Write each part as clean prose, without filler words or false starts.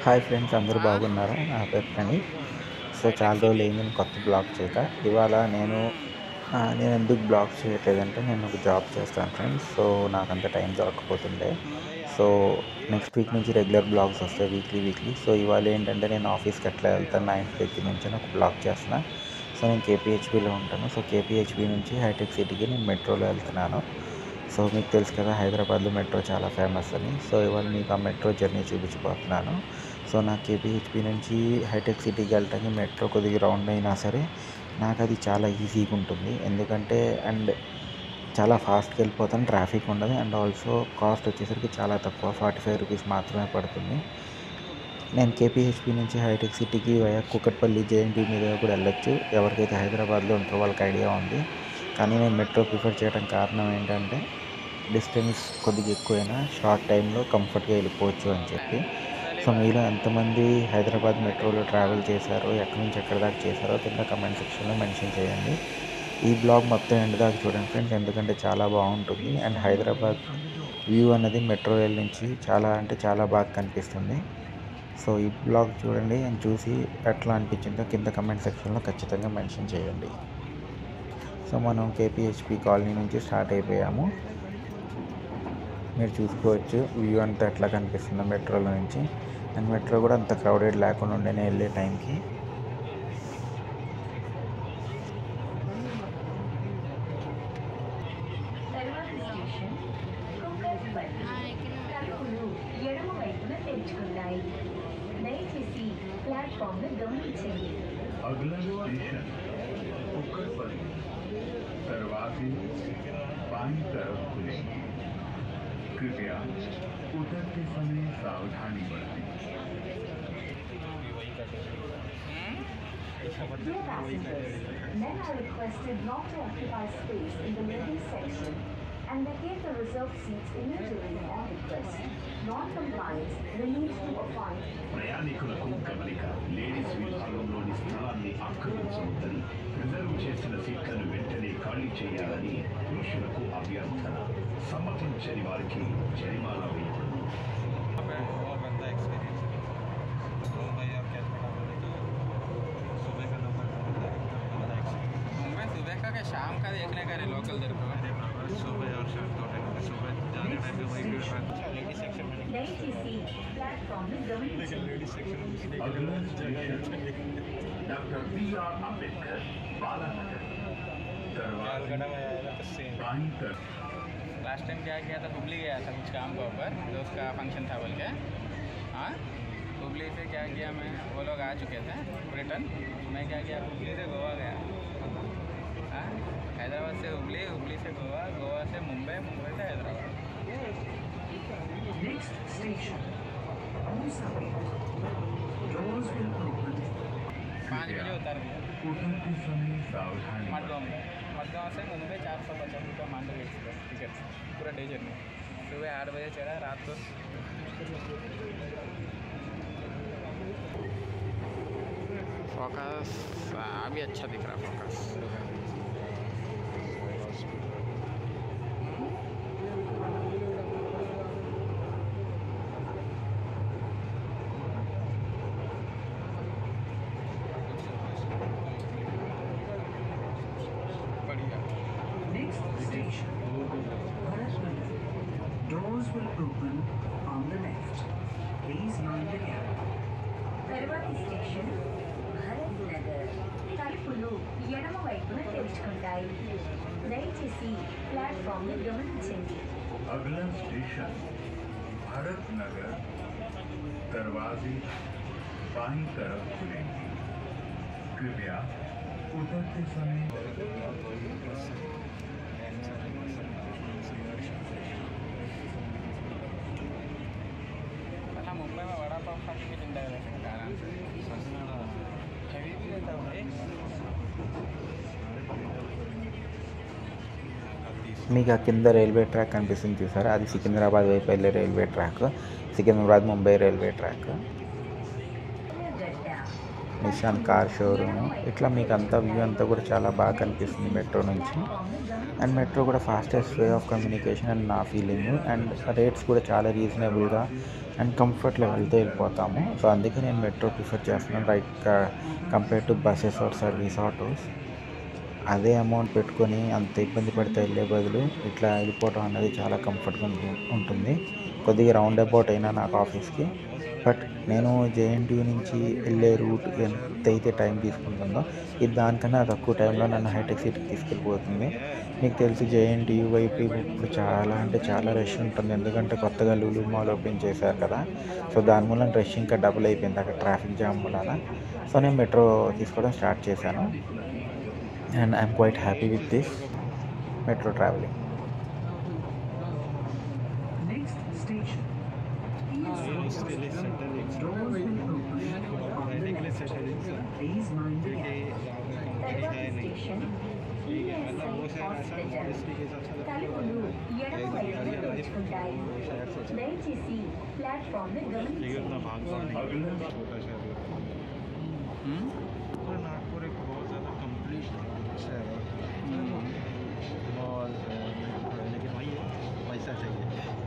Hi friends, అందరూ బాగున్నారా? నా పేరు ప్రణీత్. సో చాలా రోజులు అయింది నేను కొత్త బ్లాగ్ చేయక. ఇవాళ నేను ఎందుకు బ్లాగ్ చేయట్లేదంటే, నేను ఒక జాబ్ చేస్తాను ఫ్రెండ్స్. సో నాకంత టైం దొరకకపోతుండే. సో నెక్స్ట్ వీక్ నుంచి రెగ్యులర్ బ్లాగ్స్ వస్తాయి, వీక్లీ. సో ఇవాళ ఏంటంటే, నేను ఆఫీస్కి ఎట్లా వెళ్తాను, నా ఇంటి దగ్గర నుంచి ఒక బ్లాగ్ చేస్తున్నా. సో నేను కేపీహెచ్బీలో ఉంటాను. సో కేపీహెచ్బీ నుంచి హైటెక్ సిటీకి నేను మెట్రోలో వెళ్తున్నాను. సో మీకు తెలుసు కదా, హైదరాబాద్లో మెట్రో చాలా ఫేమస్ అని. సో ఇవాళ మీకు ఆ మెట్రో జర్నీ చూపించబోతున్నాను. సో నాకు కేపీహెచ్బీ నుంచి హైటెక్ సిటీకి వెళ్ళటానికి మెట్రో కొద్దిగా రౌండ్ అయినా సరే నాకు అది చాలా ఈజీగా ఉంటుంది. ఎందుకంటే చాలా ఫాస్ట్గా వెళ్ళిపోతాను, ట్రాఫిక్ ఉండదు. అండ్ ఆల్సో కాస్ట్ వచ్చేసరికి చాలా తక్కువ, 45 రూపీస్ మాత్రమే పడుతుంది. నేను కేపీహెచ్బీ నుంచి హైటెక్ సిటీకి వయా కూకట్పల్లి జేఎన్టీ మీద కూడా వెళ్ళొచ్చు. ఎవరికైతే హైదరాబాద్లో ఉంటారో వాళ్ళకి ఐడియా ఉంది. కానీ నేను మెట్రో ప్రిఫర్ చేయడం కారణం ఏంటంటే, డిస్టెన్స్ కొద్దిగా ఎక్కువైనా షార్ట్ టైంలో కంఫర్ట్గా వెళ్ళిపోవచ్చు అని చెప్పి. సో మీలో ఎంతమంది హైదరాబాద్ మెట్రోలో ట్రావెల్ చేశారో, ఎక్కడి నుంచి ఎక్కడి దాకా చేశారో కింద కమెంట్ సెక్షన్లో మెన్షన్ చేయండి. ఈ బ్లాగ్ మొత్తం ఎండ్ దాకా చూడండి ఫ్రెండ్స్, ఎందుకంటే చాలా బాగుంటుంది. అండ్ హైదరాబాద్ వ్యూ అన్నది మెట్రో రైల్ నుంచి చాలా బాగా కనిపిస్తుంది. సో ఈ బ్లాగ్ చూడండి, అండ్ చూసి ఎట్లా అనిపించిందో కింద కమెంట్ సెక్షన్లో ఖచ్చితంగా మెన్షన్ చేయండి. సో మనం కేపీహెచ్బీ కాలనీ నుంచి స్టార్ట్ అయిపోయాము. మీరు చూసుకోవచ్చు వ్యూ అంతా ఎట్లా కనిపిస్తుందో మెట్రోలో నుంచి. అండ్ మెట్రో కూడా అంత క్రౌడెడ్ లేకుండా ఉండేనే వెళ్ళే టైంకి. अगला स्टेशन कुकरपल्ली, दरवाजे बाईं तरफ खुलेंगे। कृपया उतरते समय सावधानी बरतें। Dear passengers, men are requested not to occupy space in the ladies section and vacate the reserved seats immediately on request. Non-compliance will lead to a fine. ప్రయాణికులకు గమనిక, లేడీస్ విభాగంలోని స్థలాన్ని ఆక్రమించవద్దని, రిజర్వ్ చేసిన సీట్లను వెంటనే ఖాళీ చేయాలని పురుషులకు అభ్యర్థన. సమ్మతించని వారికి జరిమానా వేయబడును. शाम का देखने का लोकल देखो सुबह और शाम दोनों सुबह जाने टाइम पे वही लेडीज सेक्शन में अगला station doctor BR Ambedkar, Balanagar, दरवाजे बाईं तरफ। लास्ट टाइम क्या किया था, हुबली गया था कुछ काम के ऊपर, तो उसका फंक्शन था बोल के। हाँ, हुबली से क्या किया, मैं वो लोग आ चुके थे रिटर्न, मैं क्या किया, हुबली से गोवा गया। हाँ, हैदराबाद से हुबली, हुबली से गोवा, गोवा से मुंबई, मुंबई से Hyderabad. Next station, doors will open. 5 बजे उतर गया उतरते समय सावधानी मडगांव में। मडगांव से मुंबई 450 रुपये मांडव एक्सप्रेस टिकट, पूरा डे जर्नी। सुबह 8 बजे चढ़ा, रात को फोकस अभी अच्छा दिख रहा focus. Next station, Bharatnagar. Doors will open on the left. Please mind the gap. తరువాతి స్టేషన్ భరత్ నగర్. తలుపులు ఎడమ వైపున తెరుచుకుంటాయి. దయచేసి ప్లాట్ఫామ్ ని గమనించండి. अगला स्टेशन भरत नगर, दरवाजे बाईं तरफ खुलेंगे। कृपया उतरते समय अच्छा, मुंबई में वड़ा पाव खा के जिंदा रह सकता है आराम से। हैवी भी रहता है। మీకు ఆ కింద రైల్వే ట్రాక్ కనిపిస్తుంది చూసారా, అది సికింద్రాబాద్ వైపు వెళ్ళే railway track, Secunderabad Mumbai railway track. గడ్డ నిషాన్ కార్ షోరూము. ఇట్లా మీకు అంతా వ్యూ అంతా కూడా చాలా బాగా కనిపిస్తుంది మెట్రో నుంచి. అండ్ మెట్రో కూడా ఫాస్టెస్ట్ వే ఆఫ్ కమ్యూనికేషన్ అని నా ఫీలింగ్. అండ్ రేట్స్ కూడా చాలా రీజనబుల్గా అండ్ కంఫర్ట్ లెవెల్తో వెళ్ళిపోతాము. సో అందుకే నేను మెట్రో ప్రిఫర్ చేస్తున్నాను compare to buses or service autos. అదే అమౌంట్ పెట్టుకొని అంత ఇబ్బంది పడితే వెళ్ళే బదులు ఇట్లా వెళ్ళిపోవడం అనేది చాలా కంఫర్ట్గా ఉంటుంది. కొద్దిగా రౌండ్ అబౌట్ అయినా నాకు ఆఫీస్కి. బట్ నేను జేఎన్టీయూ నుంచి వెళ్ళే రూట్ ఎంత అయితే టైం తీసుకుంటుందో ఇది దానికన్నా తక్కువ టైంలో నన్ను హైటెక్ సిటీకి తీసుకెళ్ళిపోతుంది. మీకు తెలిసి జేఎన్టీయూ వైపు ఇప్పుడు చాలా అంటే చాలా రష్ ఉంటుంది. ఎందుకంటే కొత్తగా లూలు మాల్ ఓపెన్ చేశారు కదా. సో దాని మూలన రష్ ఇంకా డబుల్ అయిపోయింది అక్కడ ట్రాఫిక్ జామ్ మూలన. సో నేను మెట్రో తీసుకోవడం స్టార్ట్ చేశాను. And I'm quite happy with this metro traveling. Next station. Doors will open. Please mind the gap. తర్వాత స్టేషన్ హాస్పిటల్. తలుపులు ఎడమవైపున తెరుచుకుంటాయి. దయచేసి ప్లాట్ఫామ్ ని గమనించండి. नागपुर एक बहुत ज़्यादा कंप्लीट शहर है और लेकिन वही है पैसा चाहिए।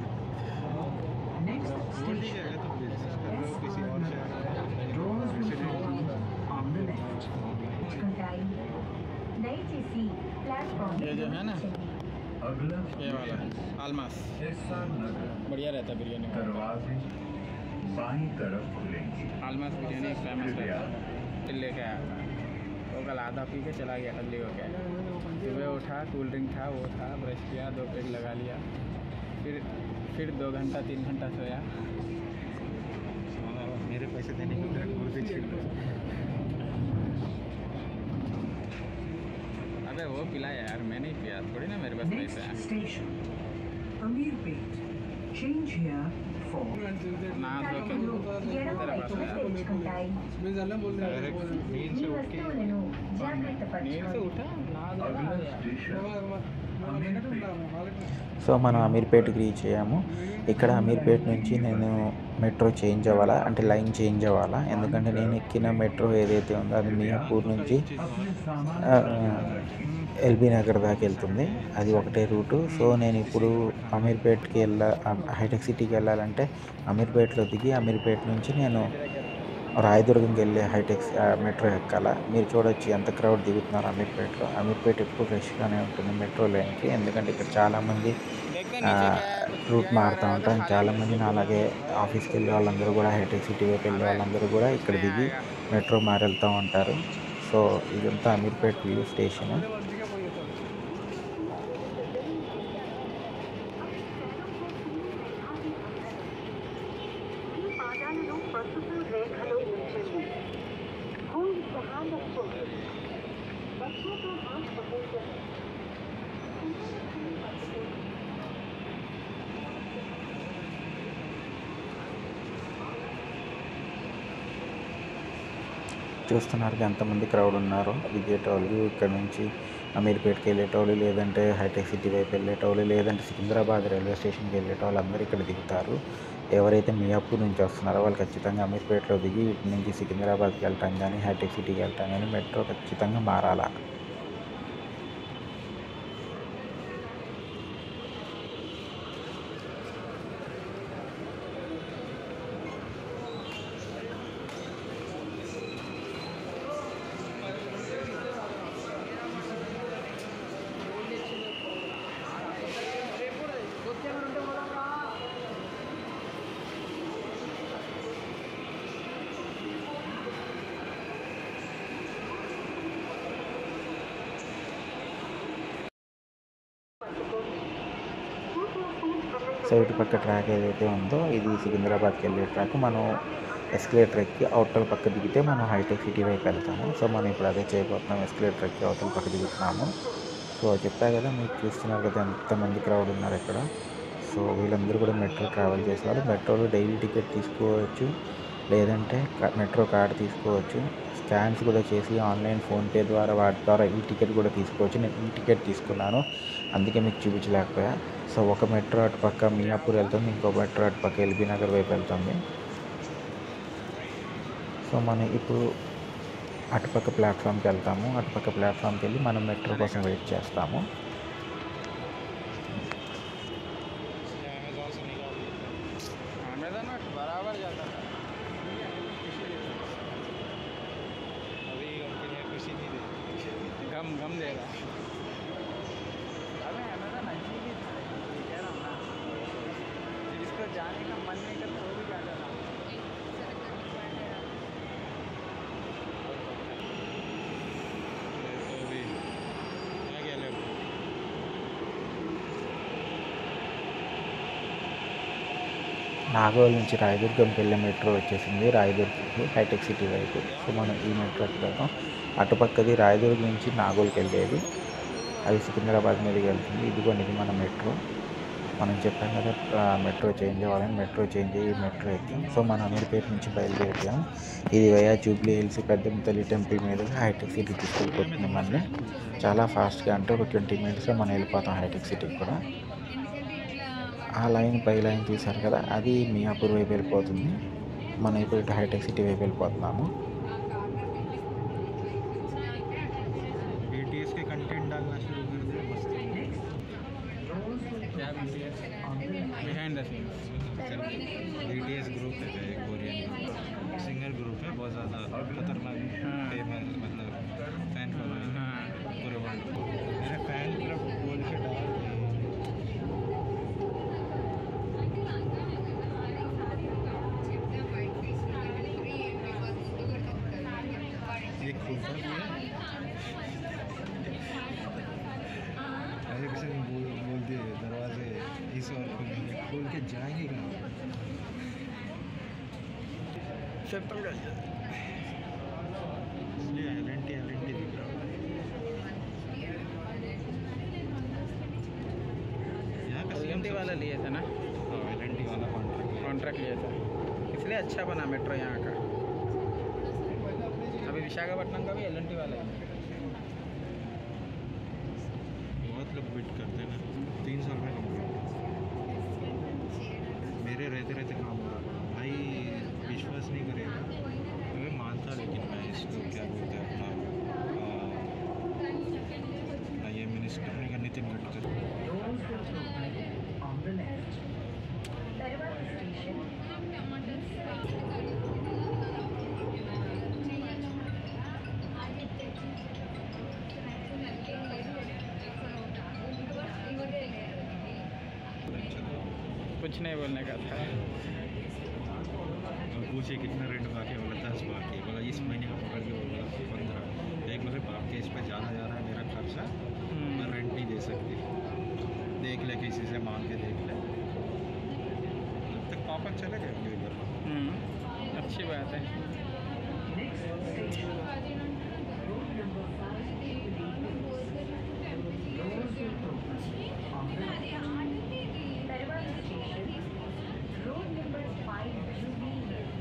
Next वो ठीक है station. तो बिजनेस कर रहे हो किसी और शहर Doors will में open on the left. తెరుచుకుంటాయి. దయచేసి ప్లాట్ఫామ్ ని ये जो है ना గమనించండి. अगला ये वाला आलमास एसआर नगर बढ़िया रहता है बिरयानी वाला। दरवाजे बाईं तरफ खुलेंगे। आलमास बिरयानी फेमस रहता है। फिर लेके आया था वो कल आधा पी के चला गया ठंडी हो गया। सुबह उठा कूल ड्रिंक था वो था ब्रश किया 2 पेग लगा लिया फिर 2 घंटा 3 घंटा सोया। मेरे पैसे देने की मेरे घर से छीन लो। अबे वो पिलाया यार मैं नहीं पिया थोड़ी ना मेरे पास Next पैसे हैं। station. Amirpet. Change here for ना दो के తలుపులు ఎడమవైపున తెరుచుకుంటాయి. डायरेक्ट नींद మీ से उठ के వస్తువులను नींद से జాగ్రత్తపరచుకోండి. उठा ना दो अगला स्टेशन अमीरपेट। సో మనం అమీర్పేట్కి రీచ్ అయ్యాము. ఇక్కడ అమీర్పేట్ నుంచి నేను మెట్రో చేంజ్ అవ్వాలా అంటే లైన్ చేంజ్ అవ్వాలా. ఎందుకంటే నేను ఎక్కిన మెట్రో ఏదైతే ఉందో అది మియాపూర్ నుంచి अपने सामान ఎల్బీ నగర్ దాకా వెళ్తుంది. అది ఒకటే రూటు. సో నేను ఇప్పుడు అమీర్పేట్కి హైటెక్ సిటీకి వెళ్ళాలంటే అమీర్పేట్లో దిగి అమీర్పేట్ నుంచి నేను రాయదుర్గంకి వెళ్ళే మెట్రో ఎక్కాల. మీరు చూడొచ్చు ఎంత క్రౌడ్ దిగుతున్నారు అమీర్పేట్లో. అమీర్పేట్ ఎప్పుడు ఫ్రెష్గానే ఉంటుంది మెట్రో లైన్కి. ఎందుకంటే ఇక్కడ చాలామంది రూట్ మారుతూ ఉంటారు. చాలామంది నా అలాగే ఆఫీస్కి వెళ్ళే వాళ్ళందరూ కూడా హైటెక్ సిటీ వైపు వెళ్ళే వాళ్ళందరూ కూడా ఇక్కడ దిగి మెట్రో మారి వెళ్తూ ఉంటారు. సో ఇదంతా అమీర్పేట్ వ్యూ స్టేషన్. మీ పాదాలను పసుపు రేఖలో ఉంచండి. खूब ध्यान रखो. बच्चों को हाथ पकड़कर చూస్తున్నారు ఎంతమంది క్రౌడ్ ఉన్నారో. దిగేటోళ్ళు ఇక్కడ నుంచి అమీర్పేట్కి వెళ్ళేటోళ్ళు, లేదంటే హైటెక్ సిటీ వైపు వెళ్ళేటోళ్ళు, లేదంటే సికింద్రాబాద్ రైల్వే స్టేషన్కి వెళ్ళేటోళ్ళు అందరూ ఇక్కడ దిగుతారు. ఎవరైతే మియాపూర్ నుంచి వస్తున్నారో వాళ్ళు ఖచ్చితంగా అమీర్పేట్లో దిగి ఇటు నుంచి సికింద్రాబాద్కి వెళ్ళటం కానీ హైటెక్ సిటీకి వెళ్ళటం కానీ మెట్రో ఖచ్చితంగా మారాలా. సో ఇటు పక్క ట్రాక్ ఏదైతే ఉందో ఇది సికింద్రాబాద్కి వెళ్ళే ట్రాక్. మనం ఎస్కలేటర్ ఎక్కి అవుటర్ పక్క దిగితే మనం హైటెక్ సిటీ వైపు వెళ్తాము. సో మనం ఇప్పుడు అదే చేయబోతున్నాం. ఎస్కలేటర్ ఎక్కి అవుటర్ పక్క దిగుతున్నాము. సో చెప్పా కదా మీకు చూస్తున్నారు కదా ఎంతమంది క్రౌడ్ ఉన్నారు ఇక్కడ. సో వీళ్ళందరూ కూడా మెట్రో ట్రావెల్ చేసేవాళ్ళు. మెట్రోలో డైలీ టికెట్ తీసుకోవచ్చు, లేదంటే మెట్రో కార్డు తీసుకోవచ్చు. స్కాన్స్ కూడా చేసి ఆన్లైన్ ఫోన్పే ద్వారా వాటి ద్వారా ఈ టికెట్ కూడా తీసుకోవచ్చు. నేను ఈ టికెట్ తీసుకున్నాను, అందుకే మీకు చూపించలేకపోయా. సో ఒక మెట్రో అటు పక్క మియాపూర్ వెళ్తుంది, ఇంకో మెట్రో అటు పక్క ఎల్బీ నగర్ వైపు వెళ్తుంది. సో మనం ఇప్పుడు అటుపక్క ప్లాట్ఫామ్కి వెళ్తాము. అటుపక్క ప్లాట్ఫామ్కి వెళ్ళి మనం మెట్రో కోసం వెయిట్ చేస్తాము. अमेज़न में बराबर जाता था। अभी उनके लिए खुशी नहीं देती। गम गम देगा। अबे अमेज़न अच्छी भी था, ये कह रहा हूँ ना, जिसको जाने का मन नहीं करता वो भी जाता था। तो अभी आ गया लोग। నాగోల్ నుంచి రాయదుర్గంకి వెళ్ళే మెట్రో వచ్చేసింది. రాయదుర్గంకి హైటెక్ సిటీ వైపు. సో మనం ఈ మెట్రో ఎక్కుతాం. అటుపక్కది రాయదుర్గం నుంచి నాగోల్కి వెళ్ళేది, అది సికింద్రాబాద్ మీదకి వెళ్తుంది. ఇదిగోండి ఇది మన మెట్రో. మనం చెప్పాం కదా మెట్రో చేంజ్ అవ్వాలని. మెట్రో చేంజ్ అయ్యి మెట్రో ఎక్కాం. సో మనం అమీర్పేట నుంచి బయలుదేరిపోయాం. ఇది వయా జూబ్లీ హిల్స్ పెద్దమ్మ తల్లి టెంపుల్ మీదుగా హైటెక్ సిటీ తీసుకెళ్ళిపోతుంది మనల్ని. చాలా ఫాస్ట్గా, అంటే ఒక 20 మినిట్స్లో మనం వెళ్ళిపోతాం హైటెక్ సిటీకి కూడా. ఆ లైన్ పై లైన్ చూసారు కదా, అది మియాపూర్ వైపు వెళ్ళిపోతుంది. మనం ఇప్పుడు ఇటు హైటెక్ సిటీ వైపు వెళ్ళిపోతున్నాము. BTS के कंटेंट डालना शुरू कर दे मस्त। क्या BTS? Behind the scenes. BTS group है, कोरियन ग्रुप, सिंगर ग्रुप है, बहुत ज़्यादा खतरनाक फेमस, मतलब फैन फॉलोइंग पूरे वर्ल्ड में। मेरे फैन क्लब बोल के डाल ये खुलता भी है। ऐसे किसी ने बोल दिए दरवाजे इस और खुलेंगे, खोल के जाएंगे कहाँ? सेंट्रल का इसलिए LNT दिख रहा है। यहाँ का LNT वाला लिए थे ना, हाँ LNT वाला कॉन्ट्रैक्ट लिया था, इसलिए अच्छा बना मेट्रो यहाँ का। अभी विशाखापट्टनम का भी LNT वाला है। बहुत लोग वेट करते हैं ना, 3 साल में कंप्लीट। मेरे रहते काम हो रहा भाई, विश्वास नहीं करेगा। मैं मानता, लेकिन मैं इसको क्या बोलते हैं अपना ये मिनिस्टर ने का Nitin Gadkari. On the left. Dharwad Station. कुछ नहीं बोलने का था। और पूछे कितना रेंट बाकी, बोला 10 बाकी, बोला इस महीने का पकड़ के बोला 15। एक बोले बाकी इस पर ज़्यादा जा रहा है मेरा खर्चा, मैं रेंट नहीं दे सकती, देख ले किसी से मांग के देख ले। जब तक पापा चले गए होंगे इधर। अच्छी बात है। Next station. Road number 5 Doors will open on the left. Dharwad Station. Road number 5 Jubilee Hills.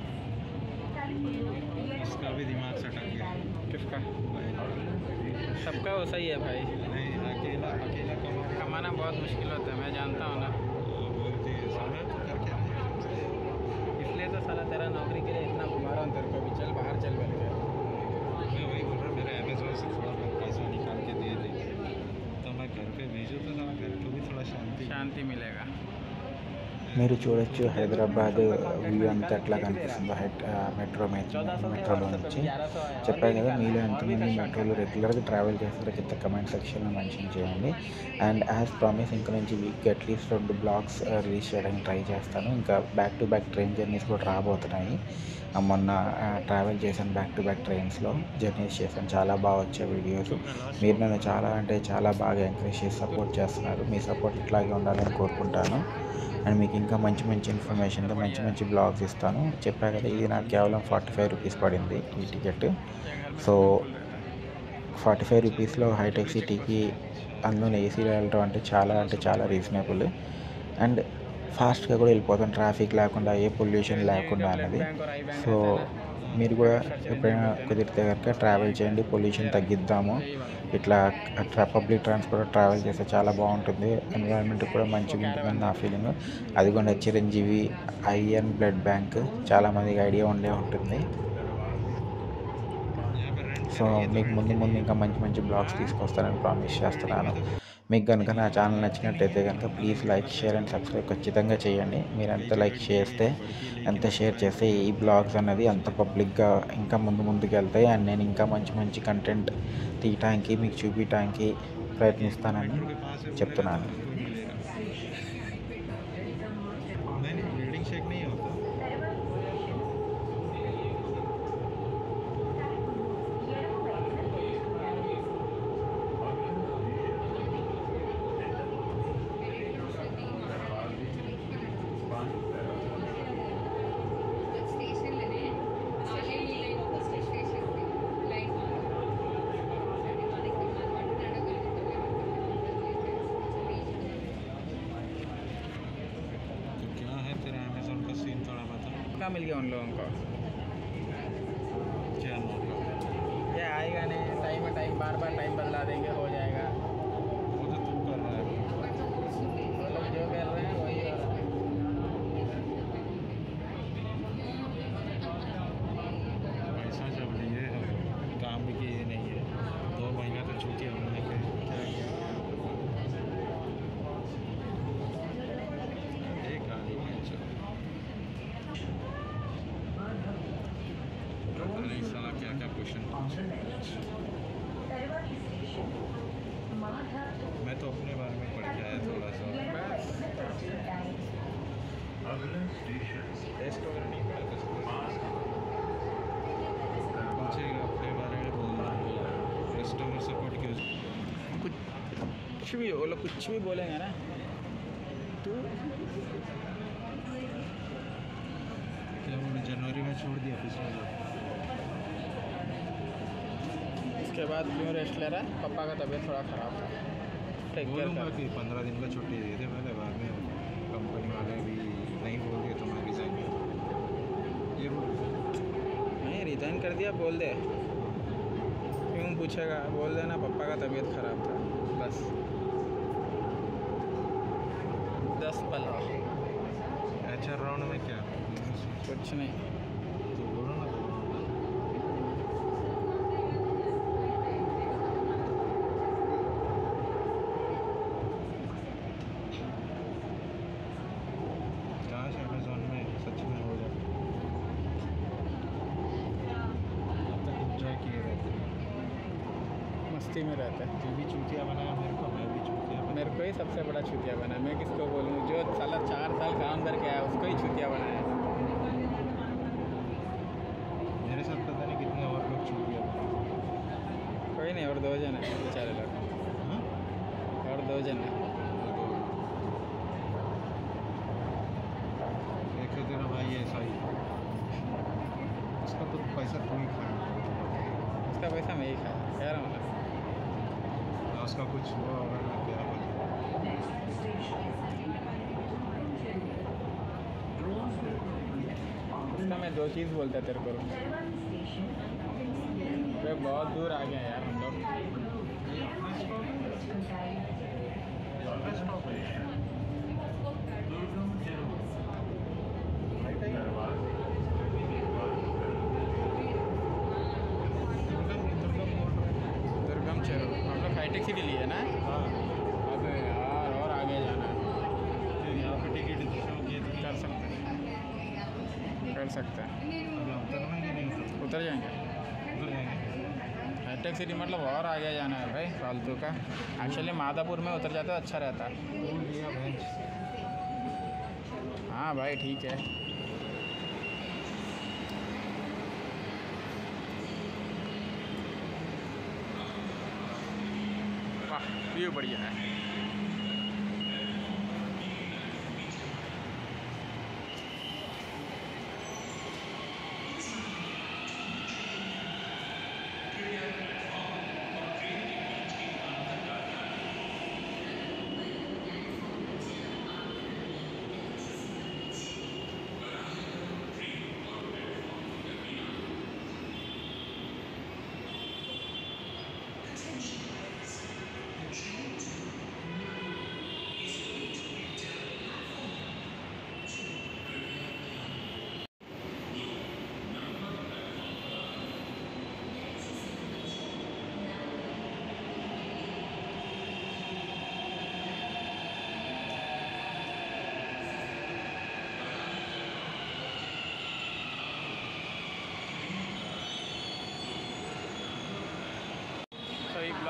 इसका भी दिमाग सटक गया। किसका? भाई, सबका वैसा ही है भाई। नहीं अकेला कमाना बहुत मुश्किल होता है, मैं जानता हूँ ना, बोलते हैं साला तो कर क्या रहे हैं? इसलिए तो साला तेरा नौकरी के लिए इतना घुमा रहा हूँ तेरे को भी, चल बाहर चल बैठ गया। मैं वही बोल रहा हूँ, मेरा अमेज़ोन से थोड़ा बहुत पैसा निकाल के दे दे तो मैं घर पे भेजूँ, तो साला घर को भी थोड़ा शांति मिलेगा। మీరు చూడొచ్చు హైదరాబాద్ వ్యూ అంతా ఎట్లా కనిపిస్తుందో మెట్రోలో నుంచి. చెప్పాను కదా, మీలో ఎంతమంది మెట్రోలో రెగ్యులర్గా ట్రావెల్ చేస్తారో కింద కమెంట్ సెక్షన్లో మెన్షన్ చేయండి. అండ్ యాజ్ ప్రామిస్ ఇంక నుంచి వీక్కి అట్లీస్ట్ 2 బ్లాగ్స్ రిలీజ్ చేయడానికి ట్రై చేస్తాను. ఇంకా back to back train journeys కూడా రాబోతున్నాయి. మొన్న ట్రావెల్ చేశాను, బ్యాక్ టు బ్యాక్ ట్రైన్స్లో జర్నీస్ చేశాను, చాలా బాగా వచ్చే వీడియోస్. మీరు నన్ను చాలా అంటే చాలా బాగా ఎంకరేజ్ చేసి సపోర్ట్ చేస్తున్నారు. మీ సపోర్ట్ ఇట్లాగే ఉండాలని కోరుకుంటాను. అండ్ మీకు ఇంకా మంచి ఇన్ఫర్మేషన్తో మంచి బ్లాగ్స్ ఇస్తాను. చెప్పా కదా, ఇది నాకు కేవలం 45 రూపీస్ పడింది ఈ టికెట్. సో 45 రూపీస్లో హైటెక్ సిటీకి అందులో ఏసీలో వెళ్ళటం అంటే చాలా రీజనబుల్. అండ్ ఫాస్ట్గా కూడా వెళ్ళిపోతాం, ట్రాఫిక్ లేకుండా, ఏ పొల్యూషన్ లేకుండా అన్నది. సో మీరు కూడా ఎప్పుడైనా కుదిరితే కనుక ట్రావెల్ చేయండి, పొల్యూషన్ తగ్గిద్దాము. ఇట్లా పబ్లిక్ ట్రాన్స్పోర్ట్ ట్రావెల్ చేస్తే చాలా బాగుంటుంది, ఎన్విరాన్మెంట్ కూడా మంచిగా ఉంటుందని నా ఫీలింగ్. అది కూడా చిరంజీవి ఐఎన్ బ్లడ్ బ్యాంక్ చాలామందికి ఐడియా ఉండే ఉంటుంది. यहाँ पर रेंट సో మీకు ముందు ముందు ఇంకా మంచి మంచి బ్లాగ్స్ తీసుకొస్తానని ప్రామిస్ చేస్తున్నాను. మీకు కనుక నా ఛానల్ నచ్చినట్టయితే కనుక please like, share and subscribe ఖచ్చితంగా చేయండి. మీరు ఎంత లైక్ చేస్తే, ఎంత షేర్ చేస్తే ఈ బ్లాగ్స్ అనేది అంత పబ్లిక్గా ఇంకా ముందుకు వెళ్తాయి. అండ్ నేను ఇంకా మంచి మంచి కంటెంట్ తీయటానికి, మీకు చూపించడానికి ప్రయత్నిస్తానని చెప్తున్నాను. रीडिंग शेक नहीं होता। क्या मिल गया उन लोगों को? ये आएगा नहीं, टाइम बार टाइम बदला देंगे, हो जाएगा। वो तो तू कर रहा है। वो लोग जो कर रहे हैं वही हो रहा है। पैसा जब लिए काम भी किए नहीं है, 2 महीना तो छुट्टी हमने क्या किया। एक आदमी है साला क्या क्वेश्चन। मैं तो अपने बारे में पढ़ के आया थोड़ा सा। अगला स्टेशन टेस्ट वगैरह नहीं पढ़ा था पूछेगा अपने बारे में बोलना, कस्टमर सपोर्ट की कुछ भी वो लोग कुछ भी बोलेंगे ना तो क्या मैंने जनवरी में छोड़ दिया पिछले साल। उसके बाद क्यों रेस्ट ले रहा है? पापा का तबीयत थोड़ा ख़राब था। टेक केयर बोलूँगा कर। कि 15 दिन का छुट्टी दे दे पहले, बाद में कंपनी वाले भी नहीं बोल दिए तो मैं रिज़ाइन कर। ये बोल नहीं रिज़ाइन कर दिया, बोल दे। क्यों पूछेगा? बोल देना पापा का तबीयत ख़राब था, बस। 10 पल HR राउंड में क्या कुछ नहीं। तो बोलो ना। काश अमेज़न में सच में हो जाए। अब तक इंजॉय किए रहते हैं, मस्ती में रहता है। जो भी चूतिया बनाया मेरे को, मैं भी चूतिया बना। मेरे को ही सबसे बड़ा छुतिया बना। मैं किसको बोलूँ? जो साला 4 साल काम करके आया उसको ही छुतिया बनाया। मेरे साथ पता नहीं कितने और लोग चूतिया बने। कोई नहीं, और 2 जन है बेचारे लोग, हाँ? और 2 जन है। एक तो तेरा भाई ऐसा ही, उसका तो पैसा तू ही खाया, उसका पैसा मैं ही खाया, कह रहा हूँ ना। ना उसका कुछ हुआ होगा ना क्या पता। उसका मैं 2 चीज़ बोलता तेरे को। वे बहुत दूर आ गए यार हम लोग। दुर्गम चेरो हम लोग हाईटेक सिटी लिए ना। हाँ, अब यार और आगे जाना है। फिर यहाँ पे टिकट कर सकते हैं, कर सकते हैं। अभी उतरना ही नहीं, उतर जाएंगे। उतर जाएंगे। हाईटेक सिटी मतलब और आगे जाना है भाई, फालतू का। एक्चुअली माधापुर में उतर जाता तो अच्छा रहता। भूल गया बेंच। हाँ भाई ठीक है। वाह व्यू बढ़िया है।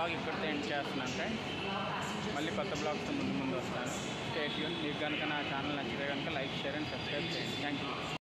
బ్లాగ్ ఇక్కడితో ఎండ్ చేస్తున్నాను ఫ్రెండ్స్. మళ్ళీ కొత్త బ్లాగ్తో ముందు వస్తాను. Stay tune. మీకు కనుక నా ఛానల్ నచ్చితే కనుక లైక్, షేర్ అండ్ సబ్స్క్రైబ్ చేయండి. Thank you.